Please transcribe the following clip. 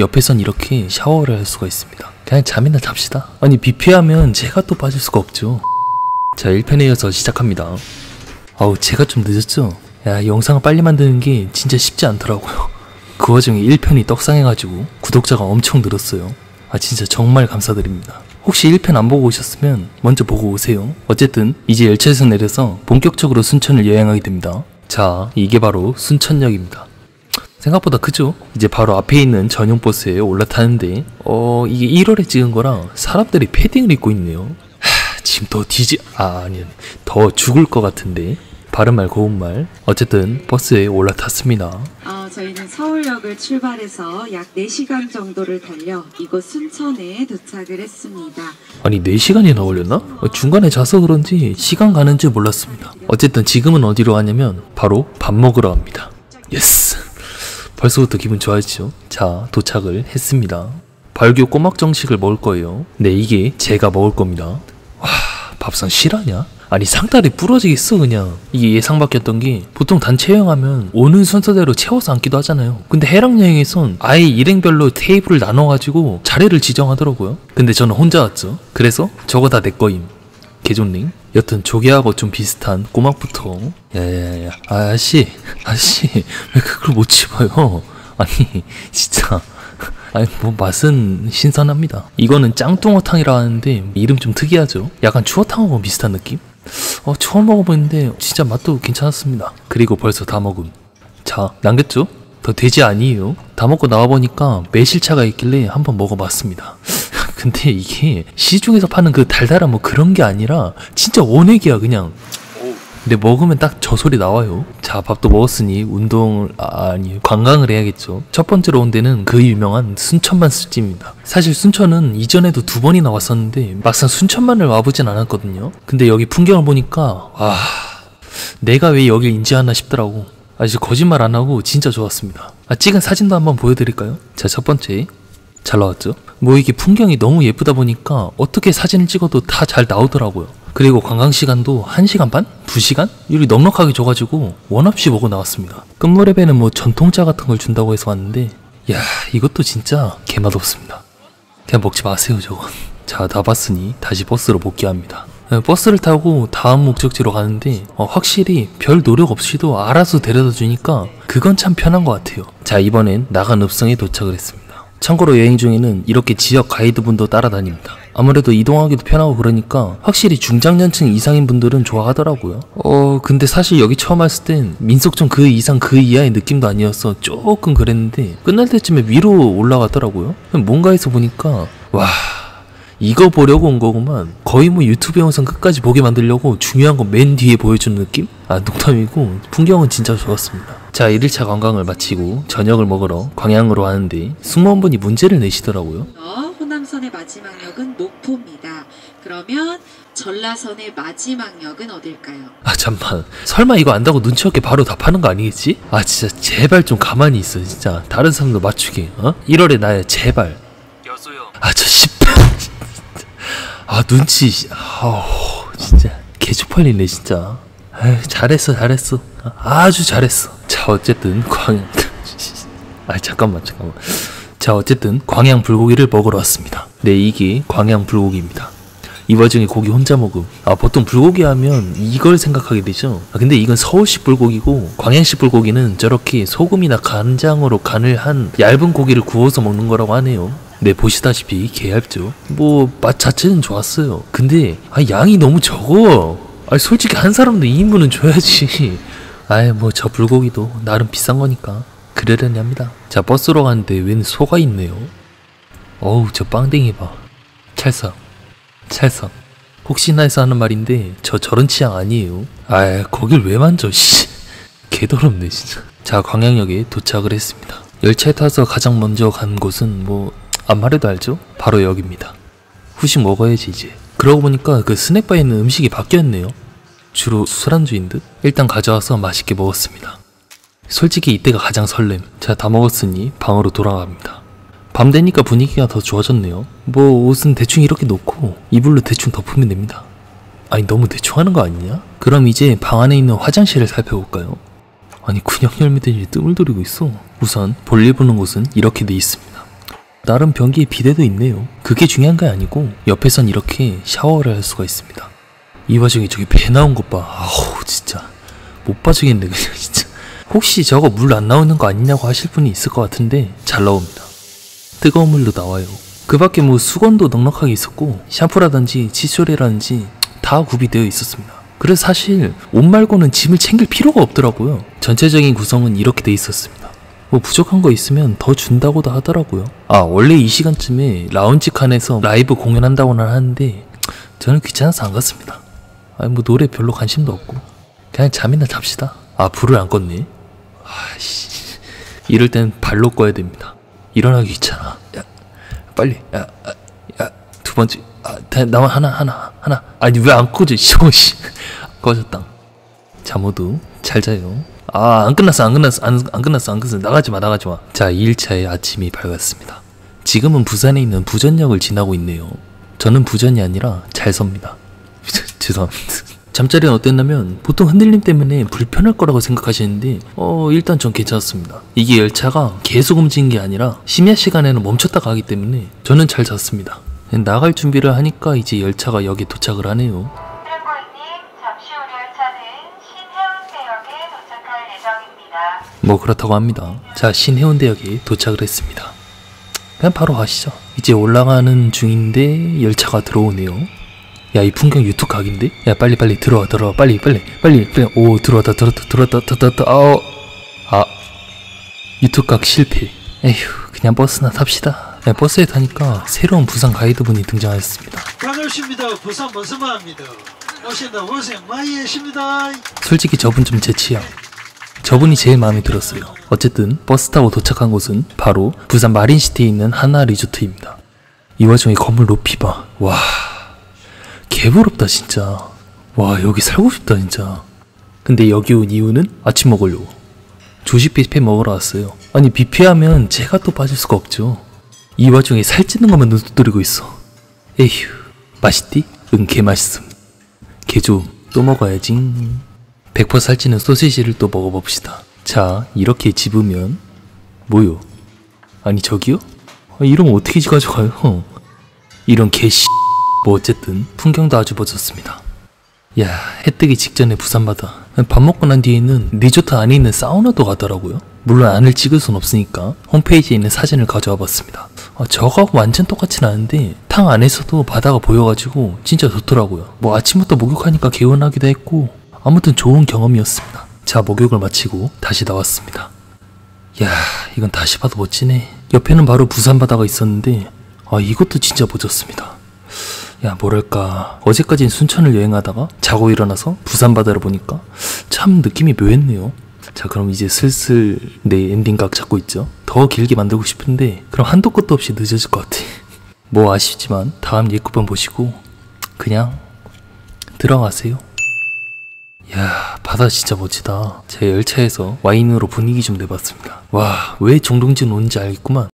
옆에선 이렇게 샤워를 할 수가 있습니다. 그냥 잠이나 잡시다. 아니 뷔페하면 제가 또 빠질 수가 없죠. 자 1편에 이어서 시작합니다. 아우 제가 좀 늦었죠? 야 영상을 빨리 만드는 게 진짜 쉽지 않더라고요. 그 와중에 1편이 떡상해가지고 구독자가 엄청 늘었어요. 아 진짜 정말 감사드립니다. 혹시 1편 안 보고 오셨으면 먼저 보고 오세요. 어쨌든 이제 열차에서 내려서 본격적으로 순천을 여행하게 됩니다. 자 이게 바로 순천역입니다. 생각보다 크죠? 이제 바로 앞에 있는 전용 버스에 올라타는데 이게 1월에 찍은 거라 사람들이 패딩을 입고 있네요. 지금 더 죽을 것 같은데. 바른말 고운말. 어쨌든 버스에 올라탔습니다. 저희는 서울역을 출발해서 약 4시간 정도를 달려 이곳 순천에 도착을 했습니다. 아니 4시간이나 걸렸나? 중간에 자서 그런지 시간 가는 줄 몰랐습니다. 어쨌든 지금은 어디로 가냐면 바로 밥 먹으러 갑니다. 예스! 벌써부터 기분 좋아지죠? 자 도착을 했습니다. 발교 꼬막 정식을 먹을 거예요. 네 이게 제가 먹을 겁니다. 와 밥상 실화냐? 아니 상다리 부러지겠어 그냥. 이게 예상 밖이었던 게 보통 단체 여행하면 오는 순서대로 채워서 앉기도 하잖아요. 근데 해랑여행에선 아예 일행별로 테이블을 나눠가지고 자리를 지정하더라고요. 근데 저는 혼자 왔죠. 그래서 저거 다 내 거임. 개존링. 여튼 조개하고 좀 비슷한 꼬막부터. 야야야 아저씨 왜 그걸 못 집어요? 아니 진짜 아니 뭐 맛은 신선합니다. 이거는 짱뚱어탕이라 하는데 이름 좀 특이하죠? 약간 추어탕하고 비슷한 느낌? 처음 먹어보는데 진짜 맛도 괜찮았습니다. 그리고 벌써 다 먹음. 자 남겼죠? 더 돼지 아니에요. 다 먹고 나와보니까 매실차가 있길래 한번 먹어봤습니다. 근데 이게 시중에서 파는 그 달달한 뭐 그런 게 아니라 진짜 원액이야 그냥. 근데 먹으면 딱 저 소리 나와요. 자 밥도 먹었으니 관광을 해야겠죠. 첫 번째로 온 데는 그 유명한 순천만 술집입니다. 사실 순천은 이전에도 2번이나 왔었는데 막상 순천만을 와보진 않았거든요. 근데 여기 풍경을 보니까 와 내가 왜 여길 인지하나 싶더라고. 진짜 거짓말 안 하고 진짜 좋았습니다. 찍은 사진도 한번 보여드릴까요? 자 첫 번째 잘 나왔죠? 뭐 이게 풍경이 너무 예쁘다 보니까 어떻게 사진을 찍어도 다 잘 나오더라고요. 그리고 관광시간도 1시간 반? 2시간? 이리 넉넉하게 줘가지고 원없이 먹고 나왔습니다. 끝무렵에는 뭐 전통차 같은 걸 준다고 해서 왔는데 야 이것도 진짜 개맛없습니다. 그냥 먹지 마세요 저건. 자 다 봤으니 다시 버스로 복귀합니다. 버스를 타고 다음 목적지로 가는데 확실히 별 노력 없이도 알아서 데려다 주니까 그건 참 편한 것 같아요. 자 이번엔 나간읍성에 도착을 했습니다. 참고로 여행 중에는 이렇게 지역 가이드분도 따라다닙니다. 아무래도 이동하기도 편하고 그러니까 확실히 중장년층 이상인 분들은 좋아하더라고요. 근데 사실 여기 처음 왔을 땐 민속촌 그 이상 그 이하의 느낌도 아니어서 조금 그랬는데 끝날 때쯤에 위로 올라가더라고요. 뭔가 해서 보니까 와 이거 보려고 온 거구만. 거의 뭐 유튜브 영상 끝까지 보게 만들려고 중요한 거 맨 뒤에 보여주는 느낌? 농담이고 풍경은 진짜 좋았습니다. 자 1일차 관광을 마치고 저녁을 먹으러 광양으로 가는데 승무원분이 문제를 내시더라고요. 호남선의 마지막 역은 목포입니다. 그러면 전라선의 마지막 역은 어딜까요? 잠만 설마 이거 안다고 눈치 없게 바로 답하는 거 아니겠지? 진짜 제발 좀 가만히 있어 진짜. 다른 사람도 맞추게 1월에 나야 제발. 여수요. 저 10분 눈치 진짜 개쪽팔리네 진짜. 잘했어 아주 잘했어. 자 어쨌든 잠깐만 자 어쨌든 광양 불고기를 먹으러 왔습니다. 네 이게 광양 불고기입니다. 이 와중에 고기 혼자 먹음. 보통 불고기 하면 이걸 생각하게 되죠. 근데 이건 서울식 불고기고 광양식 불고기는 저렇게 소금이나 간장으로 간을 한 얇은 고기를 구워서 먹는 거라고 하네요. 네 보시다시피 개얇죠. 뭐 맛 자체는 좋았어요. 근데 양이 너무 적어. 솔직히 한 사람도 2인분은 줘야지. 뭐 저 불고기도 나름 비싼 거니까 그러려니 합니다. 자 버스로 가는데 웬 소가 있네요. 저 빵댕이 봐. 찰싹 혹시나 해서 하는 말인데 저런 취향 아니에요. 거길 왜 만져 개더럽네 진짜. 자 광양역에 도착을 했습니다. 열차에 타서 가장 먼저 간 곳은 뭐 안 말해도 알죠? 바로 여기입니다. 후식 먹어야지 이제. 그러고 보니까 그 스낵바에 있는 음식이 바뀌었네요. 주로 술안주인 듯? 일단 가져와서 맛있게 먹었습니다. 솔직히 이때가 가장 설렘. 자 다 먹었으니 방으로 돌아갑니다. 밤 되니까 분위기가 더 좋아졌네요. 뭐 옷은 대충 이렇게 놓고 이불로 대충 덮으면 됩니다. 너무 대충 하는 거 아니냐? 그럼 이제 방 안에 있는 화장실을 살펴볼까요? 근육 열매들이 뜸을 들이고 있어. 우선 볼일 보는 곳은 이렇게 돼 있습니다. 나름 변기에 비데도 있네요. 그게 중요한 게 아니고 옆에선 이렇게 샤워를 할 수가 있습니다. 이 와중에 저기 배 나온 것 봐. 아우 진짜 못 봐주겠네 그냥 진짜. 혹시 저거 물 안 나오는 거 아니냐고 하실 분이 있을 것 같은데 잘 나옵니다. 뜨거운 물로 나와요. 그 밖에 뭐 수건도 넉넉하게 있었고 샴푸라든지 칫솔이라든지 다 구비되어 있었습니다. 그래서 사실 옷 말고는 짐을 챙길 필요가 없더라고요. 전체적인 구성은 이렇게 돼 있었습니다. 뭐 부족한 거 있으면 더 준다고도 하더라고요. 아 원래 이 시간쯤에 라운지 칸에서 라이브 공연한다고는 하는데 저는 귀찮아서 안 갔습니다. 아니 뭐 노래 별로 관심도 없고 그냥 잠이나 잡시다. 아 불을 안 껐네. 아씨 이럴 땐 발로 꺼야 됩니다. 일어나기 귀찮아. 야 빨리 야 두 번째 나만 하나 아니 왜 안 꺼져 씨 꺼졌다. 자 모두 잘 자요. 안 끝났어 나가지마. 자 2일차의 아침이 밝았습니다. 지금은 부산에 있는 부전역을 지나고 있네요. 저는 부전이 아니라 잘 섭니다. 죄송합니다. 잠자리는 어땠냐면 보통 흔들림 때문에 불편할 거라고 생각하시는데 일단 전 괜찮았습니다. 이게 열차가 계속 움직이는 게 아니라 심야 시간에는 멈췄다 가기 때문에 저는 잘 잤습니다. 나갈 준비를 하니까 이제 열차가 역에 도착을 하네요. 잠시 후 열차는 신해운대역에 도착할 예정입니다. 뭐 그렇다고 합니다. 자 신해운대역에 도착을 했습니다. 그냥 바로 가시죠. 이제 올라가는 중인데 열차가 들어오네요. 야 이 풍경 유튜브 각인데? 야 빨리 들어와 빨리 오 들어왔다 유튜브 각 실패. 에휴 그냥 버스나 탑시다. 야, 버스에 타니까 새로운 부산 가이드분이 등장하였습니다. 반갑습니다. 부산 버스마입니다. 오신다 고생 많이 하십니다. 솔직히 저분 좀 제 취향. 저분이 제일 마음에 들었어요. 어쨌든 버스 타고 도착한 곳은 바로 부산 마린시티에 있는 하나 리조트입니다. 이 와중에 건물 높이 봐. 와 개부럽다 진짜. 와 여기 살고 싶다 진짜. 근데 여기 온 이유는 아침 먹으려고. 조식 뷔페 먹으러 왔어요. 아니 뷔페하면 제가 또 빠질 수가 없죠. 이 와중에 살찌는 것만 눈 뜨드리고 있어. 에휴 맛있디? 응 개맛있음. 개좀 또 먹어야지. 100% 살찌는 소시지를 또 먹어봅시다. 자 이렇게 집으면 뭐요? 아니 저기요? 이러면 어떻게 가져가요? 이런 개씨. 뭐 어쨌든 풍경도 아주 멋졌습니다. 야 해 뜨기 직전에 부산바다. 밥 먹고 난 뒤에는 리조트 안에 있는 사우나도 가더라고요. 물론 안을 찍을 순 없으니까 홈페이지에 있는 사진을 가져와 봤습니다. 저거하고 완전 똑같진 않은데 탕 안에서도 바다가 보여가지고 진짜 좋더라고요. 뭐 아침부터 목욕하니까 개운하기도 했고 아무튼 좋은 경험이었습니다. 자 목욕을 마치고 다시 나왔습니다. 야 이건 다시 봐도 멋지네. 옆에는 바로 부산바다가 있었는데 이것도 진짜 멋졌습니다. 야 뭐랄까 어제까진 순천을 여행하다가 자고 일어나서 부산바다를 보니까 참 느낌이 묘했네요. 자 그럼 이제 슬슬 내 엔딩 각 잡고 있죠. 더 길게 만들고 싶은데 그럼 한도 끝도 없이 늦어질 것 같아. 뭐 아쉽지만 다음 예고편 보시고 그냥 들어가세요. 야 바다 진짜 멋지다. 제가 열차에서 와인으로 분위기 좀 내봤습니다. 와 왜 정동진 오는지 알겠구만.